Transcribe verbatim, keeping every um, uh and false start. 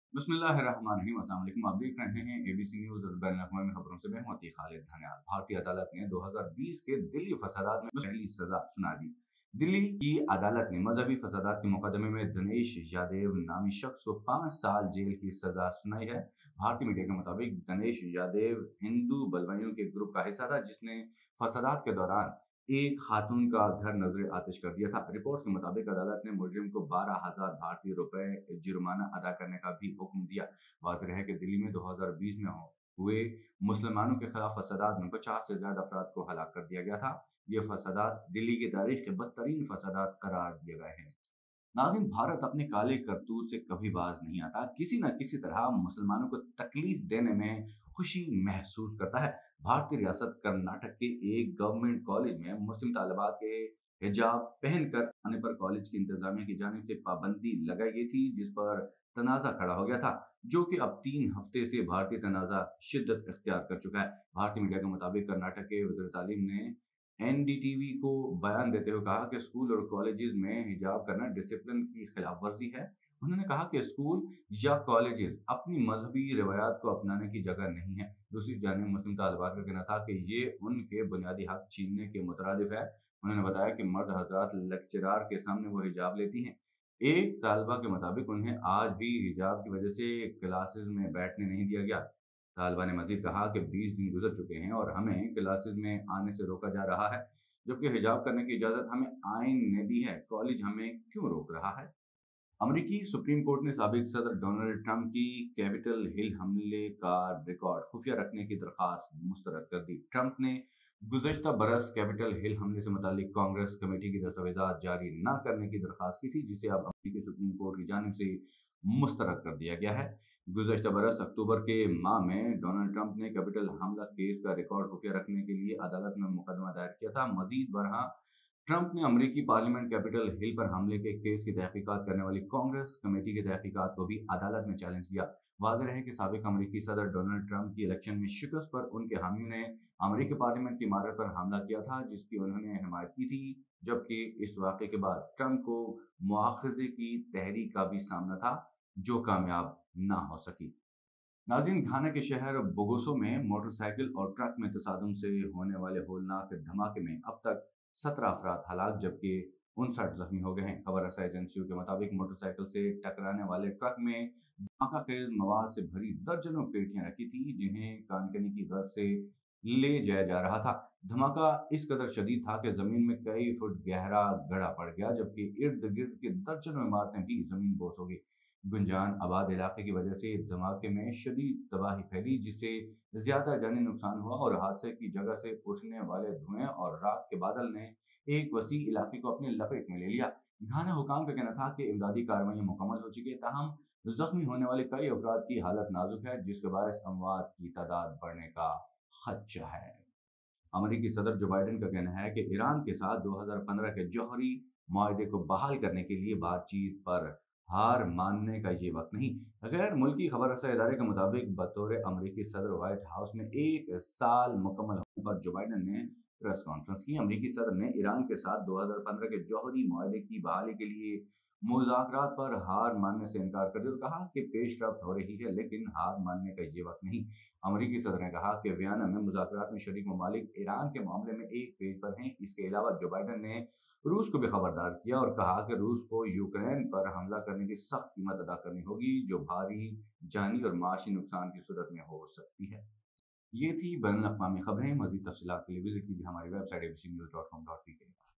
बिस्मिल्लाहिर्रहमानिर्रहीम। अस्सलाम वालेकुम। आप देख रहे हैं एबीसी न्यूज़ और बैनुल अक़वामी खबरों से मैं हूं अतीक खालिद धनियाल। भारतीय अदालत ने दो हज़ार बीस के दिल्ली फसादात में पहली सजा सुना दी। दिल्ली की अदालत ने मजहबी फसादात के मुकदमे में दिनेश यादव नामी शख्स को पाँच साल जेल की सजा सुनाई है। भारतीय मीडिया के मुताबिक दिनेश यादव हिंदू बलवाइयों के ग्रुप का हिस्सा था जिसने फसादात के दौरान एक खातून का घर नजर आतिश कर दिया था। रिपोर्ट्स के मुताबिक अदालत ने मुलजिम को बारह हजार भारतीय रुपए जुर्माना अदा करने का भी हुक्म दिया। वाज़ेह है कि दिल्ली में दो हज़ार बीस में हो हुए मुसलमानों के खिलाफ फसादात में पचास से ज्यादा अफराद को हलाक कर दिया गया था। ये फसादात दिल्ली की तारीख के बदतरीन फसादात करार दिए गए हैं। नाज़रीन, भारत अपने काले करतूत से कभी बाज नहीं आता। किसी न किसी तरह मुसलमानों को तकलीफ देने में खुशी महसूस करता है। भारतीय रियासत कर्नाटक के एक गवर्नमेंट कॉलेज में मुस्लिम तालिबात के हिजाब पहनकर आने पर कॉलेज की इंतजामिया की जानिब से पाबंदी लगाई गई थी, जिस पर तनाज़ा खड़ा हो गया था, जो कि अब तीन हफ्ते से भारतीय तनाज़ा शिद्दत इख्तियार कर चुका है। भारतीय मीडिया के मुताबिक कर्नाटक के वज़ीर तालीम ने एनडीटीवी को बयान देते हुए कहा कि स्कूल और कॉलेजेस में हिजाब करना डिसिप्लिन की खिलाफ वर्जी है। उन्होंने कहा कि स्कूल या कॉलेजेस अपनी मजहबी रिवायात को अपनाने की जगह नहीं है। दूसरी जानिब मुस्लिम तालिबात का कहना था कि ये उनके बुनियादी हक छीनने के मुतरादिफ है। उन्होंने बताया कि मर्द हजरात लेक्चरार के सामने वो हिजाब लेती हैं। एक तालिबा के मुताबिक उन्हें आज भी हिजाब की वजह से क्लासेस में बैठने नहीं दिया गया। तालिबा ने मजीद कहा कि बीस दिन गुजर चुके हैं और हमें क्लासेस में आने से रोका जा रहा है, जबकि हिजाब करने की इजाज़त हमें आइन ने दी है। कॉलेज हमें क्यों रोक रहा है? अमेरिकी सुप्रीम कोर्ट ने साबिक सदर डोनाल्ड ट्रंप की कैपिटल हिल हमले का रिकॉर्ड खुफिया रखने की दरख्वास्त मुस्तरद कर दी। ट्रंप ने गुज़श्ता बरस कैपिटल हिल हमले से मुतालिक कांग्रेस कमेटी की दस्तावेजात जारी न करने की दरख्वास्त की थी, जिसे अब अमेरिकी सुप्रीम कोर्ट की जानिब से मुस्तरद कर दिया गया है। गुज़श्ता बरस अक्टूबर के माह में डोनाल्ड ट्रंप ने कैपिटल हमला केस का रिकॉर्ड खुफिया रखने के लिए अदालत में मुकदमा दायर किया था। मजीद बरहा ट्रंप ने अमेरिकी पार्लियामेंट कैपिटल हिल पर हमले के केस की तहकीकात करने वाली कांग्रेस कमेटी की तहकीकात को भी अदालत में चैलेंज किया। वाज़ेह है कि साबिक अमेरिकी सदर डोनाल्ड ट्रंप की इलेक्शन में शिकस्त पर उनके हामियों ने अमेरिकी पार्लियामेंट की इमारत पर हमला किया था, जिसकी उन्होंने हिमायत की थी, जबकि इस वाक़े के बाद ट्रंप को मुआख़ज़े की तहरीक का भी सामना था, जो कामयाब ना हो सकी। नाज़रीन, घाना के शहर बोगोसो में मोटरसाइकिल और ट्रक में तसादम से होने वाले होलनाक धमाके में अब तक सत्रह अफराद हलाक जबकि उनसठ जख्मी हो गए हैं। खबर रसा एजेंसियों के मुताबिक मोटरसाइकिल से टकराने वाले ट्रक में धमाका खेज मवाद से भरी दर्जनों पेटियां रखी थी, जिन्हें कानकनी की गर्ज से ले जाया जा रहा था। धमाका इस कदर शदीद था कि जमीन में कई फुट गहरा गड़ा पड़ गया, जबकि इर्द गिर्द की दर्जनों इमारतें भी जमीन बोस हो गई। गुंजान आबाद इलाके की वजह से धमाके में शदीद तबाही फैली, जिससे ज्यादा जानी नुकसान हुआ और हादसे की जगह से उठने वाले धुएं और रात के बादल ने एक वसी इलाके को अपनी लपेट में ले लिया। घाना हुकाम का कहना था कि इमदादी कार्रवाई मुकम्मल हो चुकी है, ताहम जख्मी होने वाले कई अफराद की हालत नाजुक है, जिसके बायस अमवात की तादाद बढ़ने का खदशा है। अमेरिकी सदर जो बाइडेन का कहना है कि ईरान के साथ दो हज़ार पंद्रह के जौहरी माहदे को बहाल करने के लिए बातचीत पर हार मानने का ये वक्त नहीं। गैर मुल्की खबर रसा इदारे के मुताबिक बतौर अमेरिकी सदर व्हाइट हाउस में एक साल मुकम्मल होने पर जो बाइडेन ने प्रेस कॉन्फ्रेंस की। अमेरिकी सदर ने ईरान के साथ दो हज़ार पंद्रह के जौहरी माहदे की बहाली के लिए मुज़ाकरात पर हार मानने से इनकार कर दिया और कहा कि पेशरफ्त हो रही है, लेकिन हार मानने का ये वक्त नहीं। अमेरिकी सदर ने कहा कि वियना में मुज़ाकरात में शरीक ममालिक ईरान के मामले में एक पेज पर हैं। इसके अलावा जो बाइडेन ने रूस को भी खबरदार किया और कहा कि रूस को यूक्रेन पर हमला करने की सख्त कीमत अदा करनी होगी, जो भारी जानी और माशी नुकसान की सूरत में हो सकती है। ये थी बैनुल अक़वामी खबरें। मज़ीद तफ़सीलात के लिए विजिट कीजिए हमारी website A B C news dot com dot P के।